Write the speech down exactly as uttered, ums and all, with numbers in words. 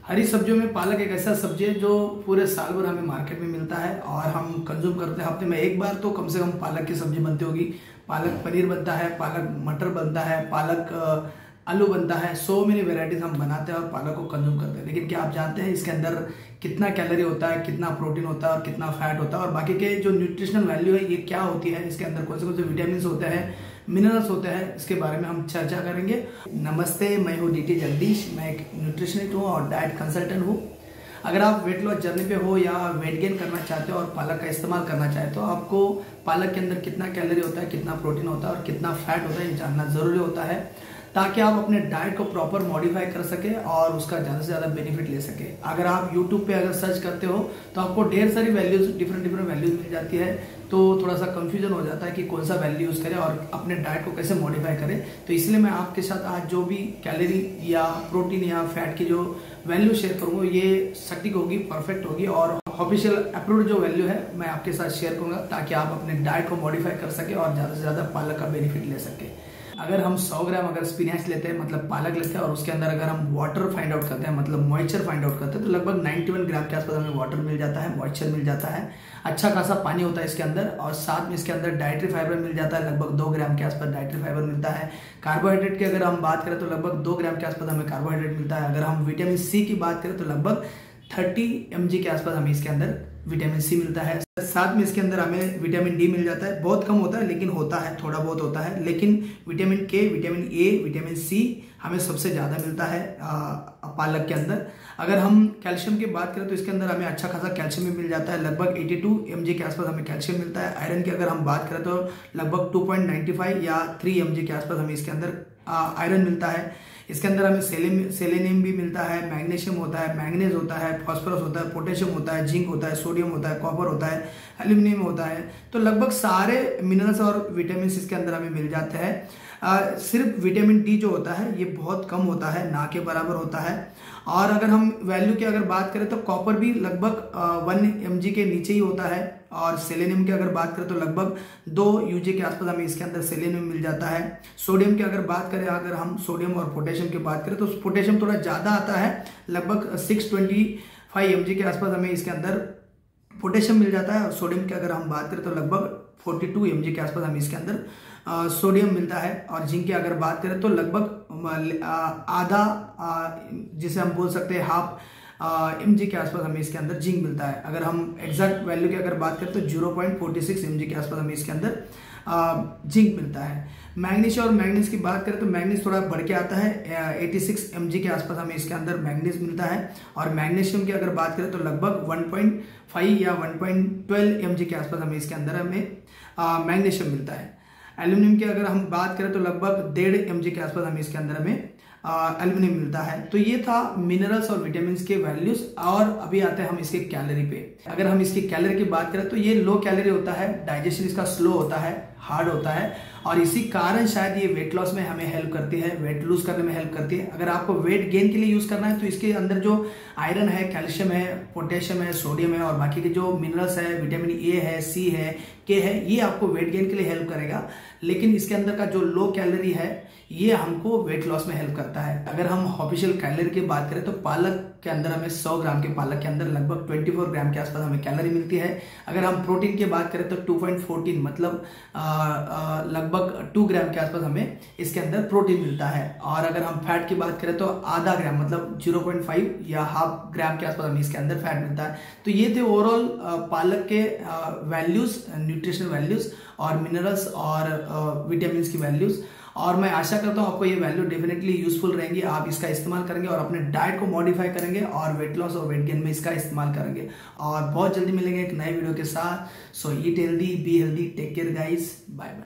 हरी सब्जियों में पालक एक ऐसा सब्जी है जो पूरे साल भर हमें मार्केट में मिलता है और हम कंज्यूम करते हैं। हफ्ते में एक बार तो कम से कम पालक की सब्जी बनती होगी। पालक पनीर बनता है, पालक मटर बनता है, पालक आलू बनता है। सो मेनी वेराइटीज हम बनाते हैं और पालक को कंज्यूम करते हैं। लेकिन क्या आप जानते हैं इसके अंदर कितना कैलोरी होता है, कितना प्रोटीन होता है और कितना फैट होता है और बाकी के जो न्यूट्रिशनल वैल्यू है ये क्या होती है, इसके अंदर कौन से कौन से विटामिन होते हैं, मिनरल्स होते हैं, इसके बारे में हम चर्चा करेंगे। नमस्ते, मैं हूँ डीटी जगदीश। मैं एक न्यूट्रिशनिस्ट हूँ और डाइट कंसल्टेंट हूँ। अगर आप वेट लॉस जर्नी पे हो या वेट गेन करना चाहते हो और पालक का इस्तेमाल करना चाहते हो, आपको पालक के अंदर कितना कैलोरी होता है, कितना प्रोटीन होता है और कितना फैट होता है ये जानना जरूरी होता है, ताकि आप अपने डाइट को प्रॉपर मॉडिफाई कर सके और उसका ज़्यादा से ज़्यादा बेनिफिट ले सके। अगर आप यूट्यूब पे अगर सर्च करते हो तो आपको ढेर सारी वैल्यूज, डिफरेंट डिफरेंट वैल्यूज मिल जाती है, तो थोड़ा सा कंफ्यूजन हो जाता है कि कौन सा वैल्यू यूज़ करें और अपने डाइट को कैसे मॉडिफाई करें। तो इसलिए मैं आपके साथ आज जो भी कैलोरी या प्रोटीन या फैट की जो वैल्यू शेयर करूँगा ये सटीक होगी, परफेक्ट होगी और ऑफिशियल अप्रूव्ड जो वैल्यू है मैं आपके साथ शेयर करूँगा, ताकि आप अपने डाइट को मॉडिफाई कर सके और ज़्यादा से ज़्यादा पालक का बेनिफिट ले सके। अगर हम सौ ग्राम अगर स्पिनच लेते हैं, मतलब पालक लेते हैं, और उसके अंदर अगर हम वाटर फाइंड आउट करते हैं, मतलब मॉइस्चर फाइंड आउट करते हैं, तो लगभग इक्यानवे ग्राम के आसपास हमें वाटर मिल जाता है, मॉइस्चर मिल जाता है, अच्छा खासा पानी होता है इसके अंदर। और साथ में इसके अंदर डाइटरी फाइबर मिल जाता है, लगभग दो ग्राम के आसपास डाइटरी फाइबर मिलता है। कार्बोहाइड्रेट की अगर हम बात करें तो लगभग दो ग्राम के आसपास हमें कार्बोहाइड्रेट मिलता है। अगर हम विटामिन सी की बात करें तो लगभग तीस एम जी के आसपास हमें इसके अंदर विटामिन सी मिलता है। साथ में इसके अंदर हमें विटामिन डी मिल जाता है, बहुत कम होता है लेकिन होता है, थोड़ा बहुत होता है। लेकिन विटामिन के, विटामिन ए, विटामिन सी हमें सबसे ज़्यादा मिलता है आ, पालक के अंदर। अगर हम कैल्शियम की बात करें तो इसके अंदर हमें अच्छा खासा कैल्शियम भी मिल जाता है, लगभग बयासी एम जी के आसपास हमें कैल्शियम मिलता है। आयरन की अगर हम बात करें तो लगभग दो पॉइंट नौ पाँच या तीन एम जी के आसपास हमें इसके अंदर आयरन मिलता है। इसके अंदर हमें सेलेनियम सेलेनियम भी मिलता है, मैग्नीशियम होता है, मैंगनीज होता है, फास्फोरस होता है, पोटेशियम होता है, जिंक होता है, सोडियम होता है, कॉपर होता है, एल्यूमिनियम होता है। तो लगभग सारे मिनरल्स और विटामिन इसके अंदर हमें मिल जाते हैं। आ, सिर्फ विटामिन डी जो होता है ये बहुत कम होता है, ना के बराबर होता है। और अगर हम वैल्यू की अगर बात करें तो कॉपर भी लगभग वन एम जी के नीचे ही होता है। और सेलेनियम की अगर बात करें तो लगभग दो यूजे के आसपास हमें इसके अंदर सेलेनियम मिल जाता है। सोडियम की अगर बात करें, अगर हम सोडियम और पोटेशियम की बात करें तो पोटेशियम थोड़ा ज़्यादा आता है, लगभग six twenty five M G के आसपास हमें इसके अंदर पोटेशियम मिल जाता है। और सोडियम की अगर हम बात करें तो लगभग बयालीस एम जी के आसपास हमें इसके अंदर आ, सोडियम मिलता है। और जिंक की अगर बात करें तो लगभग आधा, जिसे हम बोल सकते हैं हाफ एम जी के आसपास हमें इसके अंदर जिंक मिलता है। अगर हम एग्जैक्ट वैल्यू की अगर बात करें तो zero point four six M G के आसपास हमें इसके अंदर जिंक मिलता है। मैग्नीज और मैग्नीज की बात करें तो मैग्नीज थोड़ा बढ़ के आता है, छियासी एम जी के आसपास हमें इसके अंदर मैग्नीज मिलता है। और मैग्नीशियम की अगर बात करें तो लगभग वन पॉइंट फाइव या one point twelve M G के आसपास हमें इसके अंदर हमें मैग्नीशियम मिलता है। एल्यूमिनियम की अगर हम बात करें तो लगभग डेढ़ एम जी के आसपास हमें इसके अंदर हमें एल्यूमिनियम मिलता है। तो ये था मिनरल्स और विटामिन के वैल्यूज। और अभी आते हैं हम इसके कैलोरी पे। अगर हम इसकी कैलोरी की बात करें तो ये लो कैलोरी होता है, डाइजेशन इसका स्लो होता है, हार्ड होता है, और इसी कारण शायद ये वेट लॉस में हमें हेल्प करती है, वेट लूज करने में हेल्प करती है। अगर आपको वेट गेन के लिए यूज करना है तो इसके अंदर जो आयरन है, कैल्शियम है, पोटेशियम है, सोडियम है और बाकी के जो मिनरल्स है, विटामिन ए है, सी है, के है, ये आपको वेट गेन के लिए हेल्प करेगा। लेकिन इसके अंदर का जो लो कैलोरी है ये हमको वेट लॉस में हेल्प करता है। अगर हम ऑफिशियल कैलोरी की बात करें तो पालक के अंदर हमें सौ ग्राम के पालक के अंदर लगभग चौबीस ग्राम के आसपास हमें कैलोरी मिलती है। अगर हम प्रोटीन की बात करें तो टू पॉइंट वन फोर मतलब लगभग टू ग्राम के आसपास हमें इसके अंदर प्रोटीन मिलता है। और अगर हम फैट की बात करें तो आधा ग्राम मतलब जीरो पॉइंट फाइव या हाफ ग्राम के आसपास हमें इसके अंदर फैट मिलता है। तो ये थे ओवरऑल पालक के वैल्यूज, न्यूट्रिशनल वैल्यूज और मिनरल्स और विटामिन की वैल्यूज। और मैं आशा करता हूँ आपको ये वैल्यू डेफिनेटली यूजफुल रहेंगी। आप इसका इस्तेमाल करेंगे और अपने डाइट को मॉडिफाई करेंगे और वेट लॉस और वेट गेन में इसका इस्तेमाल करेंगे। और बहुत जल्दी मिलेंगे एक नए वीडियो के साथ। So eat healthy, be healthy, take care guys, bye bye.